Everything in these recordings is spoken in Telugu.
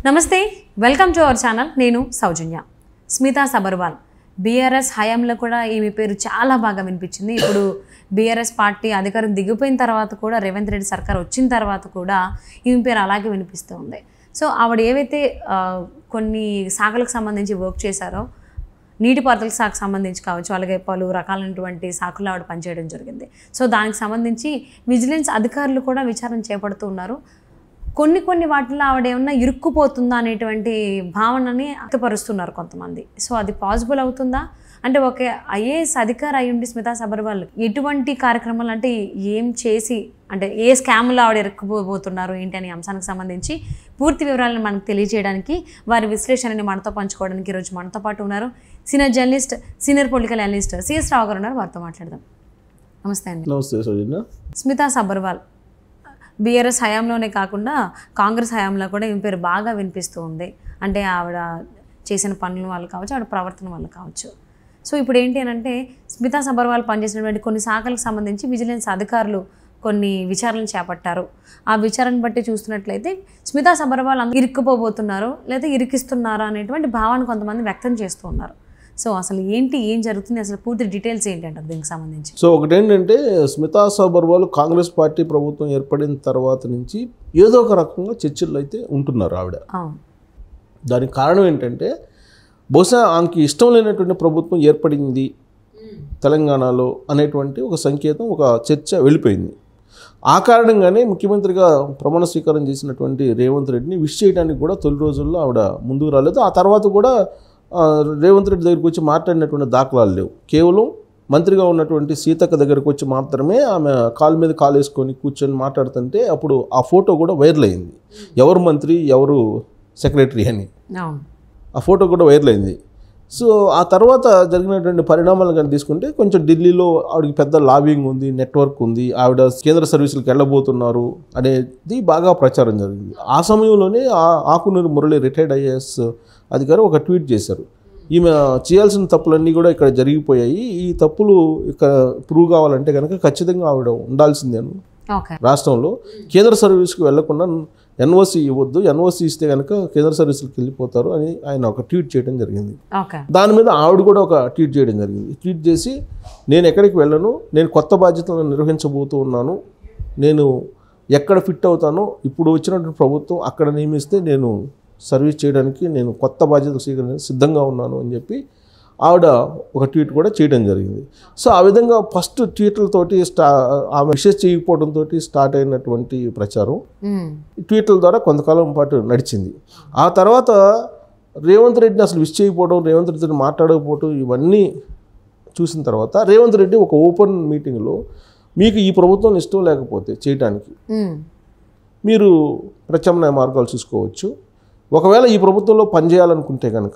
నమస్తే వెల్కమ్ టు అవర్ ఛానల్. నేను సౌజన్య. స్మితా సబర్వాల్ BRS హయాంలో కూడా ఈమె పేరు చాలా బాగా వినిపించింది. ఇప్పుడు BRS పార్టీ అధికారం దిగిపోయిన తర్వాత కూడా రేవంత్ రెడ్డి సర్కార్ వచ్చిన తర్వాత కూడా ఈమె పేరు అలాగే వినిపిస్తూ ఉంది. సో ఆవిడ ఏవైతే కొన్ని శాఖలకు సంబంధించి వర్క్ చేశారో, నీటిపారుదల శాఖకు సంబంధించి కావచ్చు, అలాగే పలు రకాలైనటువంటి శాఖలు ఆవిడ పనిచేయడం జరిగింది. సో దానికి సంబంధించి విజిలెన్స్ అధికారులు కూడా విచారణ చేపడుతూ ఉన్నారు. కొన్ని వాటిల్లో ఆవిడ ఏమన్నా ఇరుక్కుపోతుందా అనేటువంటి భావనని వ్యక్తపరుస్తున్నారు కొంతమంది. సో అది పాసిబుల్ అవుతుందా అంటే, ఒక IAS అధికారి అయ్యుండి స్మితా సబర్వాల్ ఎటువంటి కార్యక్రమాలు అంటే ఏం చేసి, అంటే ఏ స్కామ్లో ఆవిడ ఇరుక్కుపోతున్నారు ఏంటి అనే అంశానికి సంబంధించి పూర్తి వివరాలను మనకు తెలియజేయడానికి, వారి విశ్లేషణని మనతో పంచుకోవడానికి ఈరోజు మనతో పాటు ఉన్నారు senior journalist, senior political analyst CS Rao గారు ఉన్నారు. వారితో మాట్లాడదాం. నమస్తే అండి. నమస్తే. స్మితా సబర్వాల్ BRS హయాంలోనే కాకుండా కాంగ్రెస్ హయాంలో కూడా ఈమె పేరు బాగా వినిపిస్తూ ఉంది. అంటే ఆవిడ చేసిన పనుల వల్ల కావచ్చు, ఆవిడ ప్రవర్తన వల్ల కావచ్చు. సో ఇప్పుడు ఏంటి అని అంటే, స్మితా సబర్వాల్ పనిచేసినటువంటి కొన్ని శాఖలకు సంబంధించి విజిలెన్స్ అధికారులు కొన్ని విచారణలు చేపట్టారు. ఆ విచారణ బట్టి చూస్తున్నట్లయితే స్మితా సబర్వాల్ ఇరుక్కుపోబోతున్నారు లేదా ఇరికిస్తున్నారా అనేటువంటి భావాన్ని కొంతమంది వ్యక్తం చేస్తూ ఉన్నారు. సో అసలు ఏం జరుగుతుంది, అసలు పూర్తి డీటెయిల్స్ ఏంటంటారు దీనికి సంబంధించి? సో ఒకటేంటంటే, స్మితా సబర్వాల్ కాంగ్రెస్ పార్టీ ప్రభుత్వం ఏర్పడిన తర్వాత నుంచి ఏదో ఒక రకంగా చర్చలు అయితే ఉంటున్నారు ఆవిడ. దానికి కారణం ఏంటంటే, బహుశా ఆమెకి ఇష్టం లేనటువంటి ప్రభుత్వం ఏర్పడింది తెలంగాణలో అనేటువంటి ఒక సంకేతం, ఒక చర్చ వెళ్ళిపోయింది. ఆ కారణంగానే ముఖ్యమంత్రిగా ప్రమాణ స్వీకారం చేసినటువంటి రేవంత్ రెడ్డిని విష్ చేయడానికి కూడా తొలి రోజుల్లో ఆవిడ ముందుకు రాలేదు. ఆ తర్వాత కూడా రేవంత్ రెడ్డి దగ్గరికి వచ్చి మాట్లాడినటువంటి దాఖలాలు లేవు. కేవలం మంత్రిగా ఉన్నటువంటి సీతక్క దగ్గరకు వచ్చి మాత్రమే ఆమె కాలు మీద కాలు వేసుకొని కూర్చొని మాట్లాడుతుంటే అప్పుడు ఆ ఫోటో కూడా వైరల్ అయింది. ఎవరు మంత్రి, ఎవరు సెక్రటరీ అని ఆ ఫోటో కూడా వైరల్ అయింది. సో ఆ తర్వాత జరిగినటువంటి పరిణామాలు కానీ తీసుకుంటే, కొంచెం ఢిల్లీలో ఆవిడకి పెద్ద లాబింగ్ ఉంది, నెట్వర్క్ ఉంది, ఆవిడ కేంద్ర సర్వీసులకు వెళ్ళబోతున్నారు అనేది బాగా ప్రచారం జరిగింది. ఆ సమయంలోనే ఆకునూరి మురళి రిటైర్డ్ IAS అధికారి ఒక ట్వీట్ చేశారు. ఈమె చేయాల్సిన తప్పులన్నీ కూడా ఇక్కడ జరిగిపోయాయి, ఈ తప్పులు ఇక్కడ ప్రూవ్ కావాలంటే కనుక ఖచ్చితంగా ఆవిడ ఉండాల్సిందేను రాష్ట్రంలో, కేంద్ర సర్వీస్కి వెళ్లకుండా NOC ఇవ్వద్దు, NOC ఇస్తే కనుక కేంద్ర సర్వీసులకు వెళ్ళిపోతారు అని ఆయన ఒక ట్వీట్ చేయడం జరిగింది. దాని మీద ఆవిడ కూడా ఒక ట్వీట్ చేయడం జరిగింది. ట్వీట్ చేసి, నేను ఎక్కడికి వెళ్ళను, నేను కొత్త బాధ్యతలను నిర్వహించబోతూ ఉన్నాను, నేను ఎక్కడ ఫిట్ అవుతానో ఇప్పుడు వచ్చినటువంటి ప్రభుత్వం అక్కడ నియమిస్తే నేను సర్వీస్ చేయడానికి నేను కొత్త బాధ్యతలు స్వీకరించి సిద్ధంగా ఉన్నాను అని చెప్పి ఆవిడ ఒక ట్వీట్ కూడా చేయడం జరిగింది. సో ఆ విధంగా ఫస్ట్ ట్వీట్లతోటి ఆమె విషెస్ చేయకపోవడంతో స్టార్ట్ అయినటువంటి ప్రచారం ట్వీట్ల ద్వారా కొంతకాలం పాటు నడిచింది. ఆ తర్వాత రేవంత్ రెడ్డిని అసలు విష్ చేయకపోవడం, రేవంత్ రెడ్డిని మాట్లాడకపోవడం, ఇవన్నీ చూసిన తర్వాత రేవంత్ రెడ్డి ఒక ఓపెన్ మీటింగ్లో, మీకు ఈ ప్రభుత్వం ఇష్టం లేకపోతే చేయడానికి మీరు ప్రత్యామ్నాయ మార్గాలు చూసుకోవచ్చు, ఒకవేళ ఈ ప్రభుత్వంలో పనిచేయాలనుకుంటే కనుక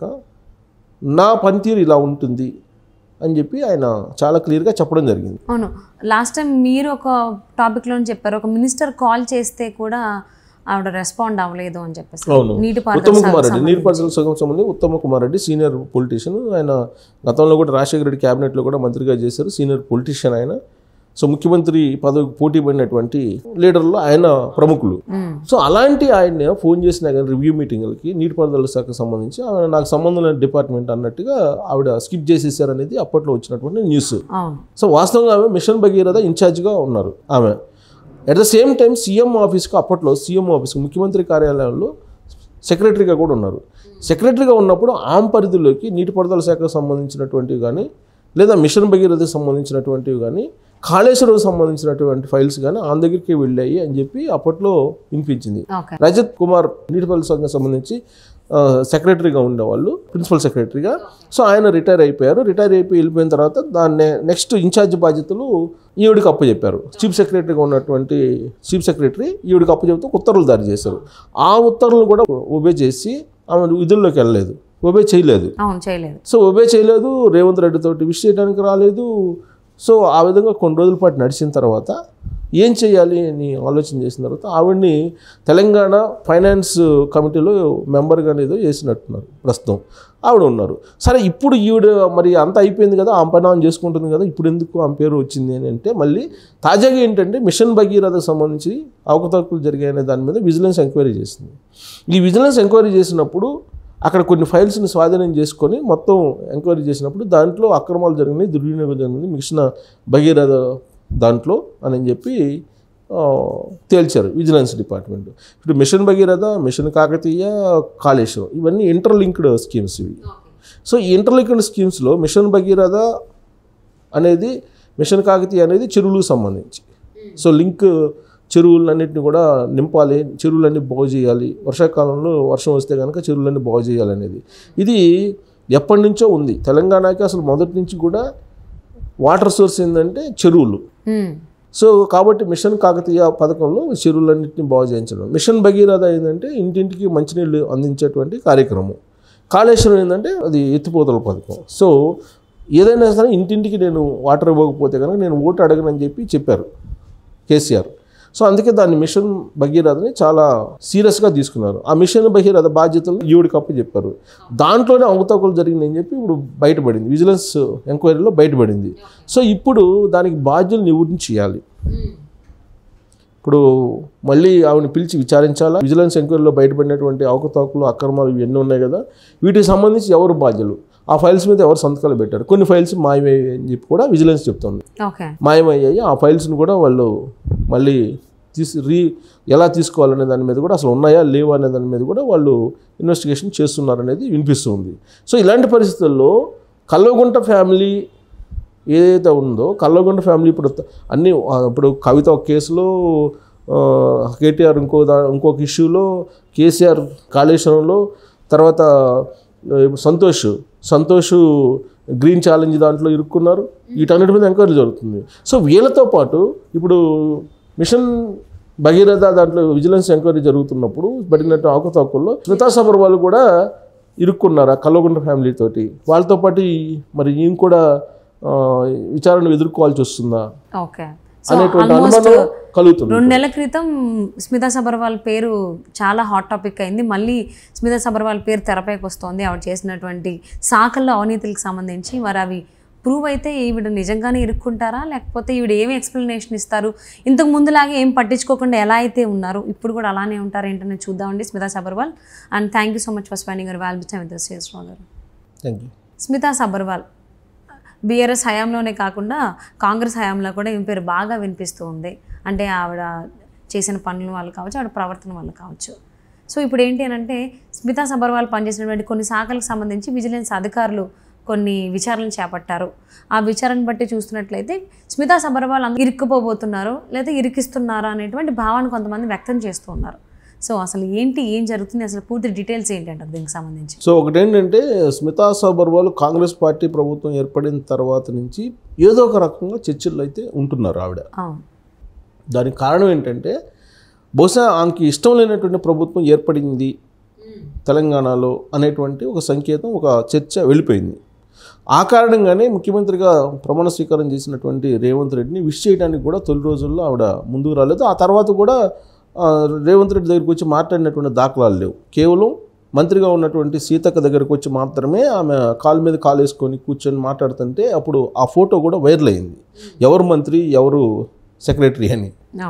నా పనితీరు ఇలా ఉంటుంది అని చెప్పి ఆయన చాలా క్లియర్గా చెప్పడం జరిగింది. అవును, లాస్ట్ టైం మీరు ఒక టాపిక్లో చెప్పారు, ఒక మినిస్టర్ కాల్ చేస్తే కూడా ఆవిడ రెస్పాండ్ అవ్వలేదు అని చెప్పేసి. ఉత్తమ్ కుమార్ రెడ్డి, నీటిపారుదల శాఖకు సంబంధించి ఉత్తమ్ కుమార్ రెడ్డి సీనియర్ పొలిటీషియన్. ఆయన గతంలో కూడా రాజశేఖర రెడ్డి క్యాబినెట్లో కూడా మంత్రిగా చేశారు, సీనియర్ పొలిటీషియన్ ఆయన. సో ముఖ్యమంత్రి పదవికి పోటీ పడినటువంటి లీడర్లో ఆయన ప్రముఖులు. సో అలాంటి ఆయన ఫోన్ చేసిన కానీ రివ్యూ మీటింగ్లకి నీటిపారుదల శాఖకు సంబంధించి నాకు సంబంధం లేని డిపార్ట్మెంట్ అన్నట్టుగా ఆవిడ స్కిప్ చేసేసారు అనేది అప్పట్లో వచ్చినటువంటి న్యూస్. సో వాస్తవంగా ఆమె మిషన్ భగీరథ ఇన్ఛార్జ్గా ఉన్నారు ఆమె. At the same time CM ఆఫీస్కి, అప్పట్లో CM ఆఫీస్కి ముఖ్యమంత్రి కార్యాలయంలో సెక్రటరీగా కూడా ఉన్నారు. సెక్రటరీగా ఉన్నప్పుడు ఆమె పరిధిలోకి నీటిపారుదల శాఖకు సంబంధించినటువంటివి కానీ, లేదా మిషన్ భగీరథకు సంబంధించినటువంటివి కానీ, కాళేశ్వరం సంబంధించినటువంటి ఫైల్స్ కానీ ఆమె దగ్గరికి వెళ్ళాయి అని చెప్పి అప్పట్లో వినిపించింది. రజత్ కుమార్ నీటిపారుదల శాఖకు సంబంధించి సెక్రటరీగా ఉండేవాళ్ళు, ప్రిన్సిపల్ సెక్రటరీగా. సో ఆయన రిటైర్ అయిపోయారు. రిటైర్ అయిపోయి వెళ్ళిపోయిన తర్వాత దాన్ని నెక్స్ట్ ఇన్ఛార్జ్ బాధ్యతలు ఈవిడికి అప్పచెప్పారు. చీఫ్ సెక్రటరీగా ఉన్నటువంటి చీఫ్ సెక్రటరీ ఈవిడికి అప్పచెప్తూ ఉత్తర్వులు జారీ చేశారు. ఆ ఉత్తర్వులు కూడా ఒబే చేసి ఆమె విధుల్లోకి వెళ్ళలేదు, ఒబే చేయలేదు. సో ఒబే చేయలేదు, రేవంత్ రెడ్డి తోటి విష్ చేయడానికి రాలేదు. సో ఆ విధంగా కొన్ని రోజుల పాటు నడిచిన తర్వాత ఏం చేయాలి అని ఆలోచన చేసిన తర్వాత ఆవిడ్ని తెలంగాణ ఫైనాన్స్ కమిటీలో మెంబర్గా ఏదో చేసినట్టున్నారు. ప్రస్తుతం ఆవిడ ఉన్నారు. సరే ఇప్పుడు ఈవిడ మరి అంతా అయిపోయింది కదా, ఆమె పని ఆమె చేసుకుంటుంది కదా, ఇప్పుడు ఎందుకు ఆమె పేరు వచ్చింది అని అంటే మళ్ళీ తాజాగా ఏంటంటే మిషన్ భగీరథకు సంబంధించి అవకతవకలు జరిగాయనే దాని మీద విజిలెన్స్ ఎంక్వైరీ చేసింది. ఈ విజిలెన్స్ ఎంక్వైరీ చేసినప్పుడు అక్కడ కొన్ని ఫైల్స్ని స్వాధీనం చేసుకొని మొత్తం ఎంక్వైరీ చేసినప్పుడు దాంట్లో అక్రమాలు జరిగినాయి, దుర్వినియోగం జరిగింది మిషన్ భగీరథ దాంట్లో అని చెప్పి తేల్చారు విజిలెన్స్ డిపార్ట్మెంట్. ఇప్పుడు మిషన్ భగీరథ, మిషన్ కాకతీయ, కాళేశ్వరం ఇవన్నీ ఇంటర్లింక్డ్ స్కీమ్స్ ఇవి. సో ఈ ఇంటర్లింక్డ్ స్కీమ్స్లో మిషన్ భగీరథ అనేది, మిషన్ కాకతీయ అనేది చెరువులకు సంబంధించి. సో లింక్ చెరువులన్నింటినీ కూడా నింపాలి, చెరువులన్నీ బాగు చేయాలి, వర్షాకాలంలో వర్షం వస్తే కనుక చెరువులన్నీ బాగు చేయాలనేది ఇది ఎప్పటి నుంచో ఉంది. తెలంగాణకి అసలు మొదటి నుంచి కూడా వాటర్ సోర్స్ ఏంటంటే చెరువులు. సో కాబట్టి మిషన్ కాకతీయ పథకంలో చెరువులన్నింటినీ బాగు చేయించడం. మిషన్ భగీరథ ఏంటంటే ఇంటింటికి మంచినీళ్ళు అందించేటువంటి కార్యక్రమం. కాళేశ్వరం ఏంటంటే అది ఎత్తిపోతల పథకం. సో ఏదైనా సరే ఇంటింటికి నేను వాటర్ ఇవ్వకపోతే కనుక నేను ఓటు అడగనని చెప్పారు కేసీఆర్. సో అందుకే దాన్ని మిషన్ భగీరథని చాలా సీరియస్గా తీసుకున్నారు. ఆ మిషన్ భగీరథ బాధ్యతలు ఈవిడికి అప్పు చెప్పారు. దాంట్లోనే అవకతవకలు జరిగిందని చెప్పి ఇప్పుడు బయటపడింది, విజిలెన్స్ ఎంక్వైరీలో బయటపడింది. సో ఇప్పుడు దానికి బాధ్యులు నివృత్తి చేయాలి. ఇప్పుడు మళ్ళీ ఆవిడని పిలిచి విచారించాలా. విజిలెన్స్ ఎంక్వైరీలో బయటపడినటువంటి అవకతవకలు, అక్రమాలు ఇవన్నీ ఉన్నాయి కదా, వీటికి సంబంధించి ఎవరు బాధ్యులు, ఆ ఫైల్స్ మీద ఎవరు సంతకాలు పెట్టారు, కొన్ని ఫైల్స్ మాయమయ్యాయి అని చెప్పి కూడా విజిలెన్స్ చెప్తుంది. మాయమయ్యాయి, ఆ ఫైల్స్ని కూడా వాళ్ళు మళ్ళీ ఎలా తీసుకోవాలనే దాని మీద కూడా అసలు ఉన్నాయా లేవా అనే దాని మీద కూడా వాళ్ళు ఇన్వెస్టిగేషన్ చేస్తున్నారనేది వినిపిస్తుంది. సో ఇలాంటి పరిస్థితుల్లో కల్వకుంట్ల ఫ్యామిలీ ఏదైతే ఉందో, కల్వకుంట్ల ఫ్యామిలీ ఇప్పుడు కవిత ఒక కేసులో, కేటీఆర్ ఇంకొక ఇష్యూలో, కేసీఆర్ కాళేశ్వరంలో, తర్వాత సంతోష్ గ్రీన్ ఛాలెంజ్ దాంట్లో ఇరుక్కున్నారు. వీటన్నిటి మీద ఎంక్వైరీ జరుగుతుంది. సో వీళ్ళతో పాటు ఇప్పుడు మిషన్ భగీరథ దాంట్లో విజిలెన్స్ ఎంక్వైరీ జరుగుతున్నప్పుడు పడినట్టు అవకతవకల్లో స్మితా సబర్వాల్ కూడా ఇరుక్కున్నారు ఆ కల్వకుంట్ల ఫ్యామిలీ తోటి. వాళ్ళతో పాటు మరి ఈయన కూడా విచారణ ఎదుర్కోవాల్సి వస్తుందా అనేటువంటి అనుమానం కలుగుతుంది. 2 నెలల క్రితం స్మితా సబర్వాల్ పేరు చాలా హాట్ టాపిక్ అయింది. మళ్ళీ స్మితా సబర్వాల్ పేరు తెరపైకి వస్తోంది. ఆవిడ చేసినటువంటి శాఖల్లో అవినీతికి సంబంధించి. మరి అవి ప్రూవ్ అయితే ఈవిడ నిజంగానే ఇరుక్కుంటారా, లేకపోతే ఈవిడ ఏమి ఎక్స్ప్లెనేషన్ ఇస్తారు? ఇంతకు ముందులాగే ఏం పట్టించుకోకుండా ఎలా అయితే ఉన్నారు ఇప్పుడు కూడా అలానే ఉంటారు ఏంటనే చూద్దామండి Smita Sabharwal. And thank you so much for spending your valuable time with us గారు. Thank you. Smita Sabharwal BRS హయాంలోనే కాకుండా కాంగ్రెస్ హయాంలో కూడా ఈమె పేరు బాగా వినిపిస్తూ ఉంది. అంటే ఆవిడ చేసిన పనుల వల్ల కావచ్చు, ఆవిడ ప్రవర్తన వల్ల కావచ్చు. సో ఇప్పుడు ఏంటి అని అంటే స్మితా సబర్వాల్ పనిచేసినటువంటి కొన్ని శాఖలకు సంబంధించి విజిలెన్స్ అధికారులు కొన్ని విచారణలు చేపట్టారు. ఆ విచారణ బట్టి చూస్తున్నట్లయితే స్మితా సబర్వాల్ ఇరుక్కుపోబోతున్నారు లేదా ఇరికిస్తున్నారా అనేటువంటి భావాన్ని కొంతమంది వ్యక్తం చేస్తూ ఉన్నారు. సో అసలు ఏం జరుగుతుంది, అసలు పూర్తి డీటెయిల్స్ ఏంటంటారు దీనికి సంబంధించి? సో ఒకటేంటంటే స్మితా సబర్వాల్ కాంగ్రెస్ పార్టీ ప్రభుత్వం ఏర్పడిన తర్వాత నుంచి ఏదో ఒక రకంగా చర్చలు అయితే ఉంటున్నారు ఆవిడ. దానికి కారణం ఏంటంటే బహుశా ఆమెకి ఇష్టం లేనటువంటి ప్రభుత్వం ఏర్పడింది తెలంగాణలో అనేటువంటి ఒక సంకేతం, ఒక చర్చ వెళ్ళిపోయింది. ఆ కారణంగానే ముఖ్యమంత్రిగా ప్రమాణ స్వీకారం చేసినటువంటి రేవంత్ రెడ్డిని విష్ చేయడానికి కూడా తొలి రోజుల్లో ఆవిడ ముందుకు రాలేదు. ఆ తర్వాత కూడా రేవంత్ రెడ్డి దగ్గరికి వచ్చి మాట్లాడినటువంటి దాఖలాలు లేవు. కేవలం మంత్రిగా ఉన్నటువంటి సీతక్క దగ్గరకు వచ్చి మాత్రమే ఆమె కాలు మీద కాలు వేసుకొని కూర్చొని మాట్లాడుతుంటే అప్పుడు ఆ ఫోటో కూడా వైరల్ అయింది. ఎవరు మంత్రి ఎవరు సెక్రటరీ అని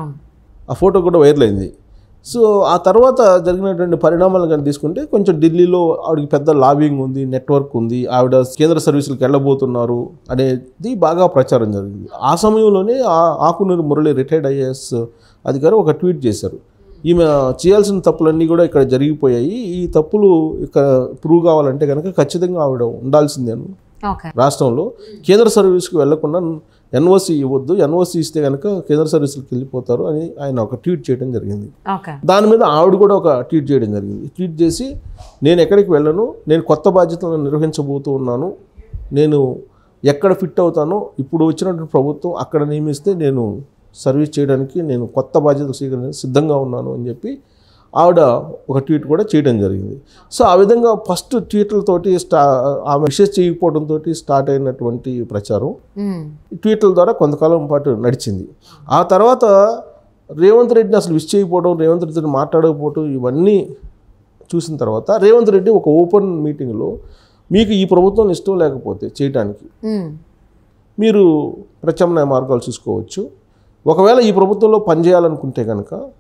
ఆ ఫోటో కూడా వైరల్ అయింది. సో ఆ తర్వాత జరిగినటువంటి పరిణామాలు కానీ తీసుకుంటే కొంచెం ఢిల్లీలో ఆవిడకి పెద్ద లాబింగ్ ఉంది, నెట్వర్క్ ఉంది, ఆవిడ కేంద్ర సర్వీసులకు వెళ్ళబోతున్నారు అనేది బాగా ప్రచారం జరిగింది. ఆ సమయంలోనే ఆకునూరి మురళి రిటైర్డ్ IAS అధికారి ఒక ట్వీట్ చేశారు. ఈమె చేయాల్సిన తప్పులన్నీ కూడా ఇక్కడ జరిగిపోయాయి, ఈ తప్పులు ఇక్కడ ప్రూవ్ కావాలంటే కనుక ఖచ్చితంగా ఆవిడ ఉండాల్సిందేను రాష్ట్రంలో, కేంద్ర సర్వీస్కి వెళ్లకుండా NOC ఇవ్వద్దు, NOC ఇస్తే కనుక కేంద్ర సర్వీసులకు వెళ్ళిపోతారు అని ఆయన ఒక ట్వీట్ చేయడం జరిగింది. దాని మీద ఆవిడ కూడా ఒక ట్వీట్ చేయడం జరిగింది. ట్వీట్ చేసి నేను ఎక్కడికి వెళ్ళను, నేను కొత్త బాధ్యతలను నిర్వహించబోతూ ఉన్నాను, నేను ఎక్కడ ఫిట్ అవుతానో ఇప్పుడు వచ్చినటువంటి ప్రభుత్వం అక్కడ నియమిస్తే నేను సర్వీస్ చేయడానికి నేను కొత్త బాధ్యతలు స్వీకరించి సిద్ధంగా ఉన్నాను అని చెప్పి ఆవిడ ఒక ట్వీట్ కూడా చేయడం జరిగింది. సో ఆ విధంగా ఫస్ట్ ట్వీట్లతోటి ఆమె విషెస్ చేయకపోవడంతో స్టార్ట్ అయినటువంటి ప్రచారం ట్వీట్ల ద్వారా కొంతకాలం పాటు నడిచింది. ఆ తర్వాత రేవంత్ రెడ్డిని అసలు విష్ చేయకపోవడం, రేవంత్ రెడ్డిని మాట్లాడకపోవడం ఇవన్నీ చూసిన తర్వాత రేవంత్ రెడ్డి ఒక ఓపెన్ మీటింగ్లో మీకు ఈ ప్రభుత్వం ఇష్టం లేకపోతే చేయటానికి మీరు ప్రత్యామ్నాయ మార్గాలు చూసుకోవచ్చు, ఒకవేళ ఈ ప్రభుత్వంలో పనిచేయాలనుకుంటే కనుక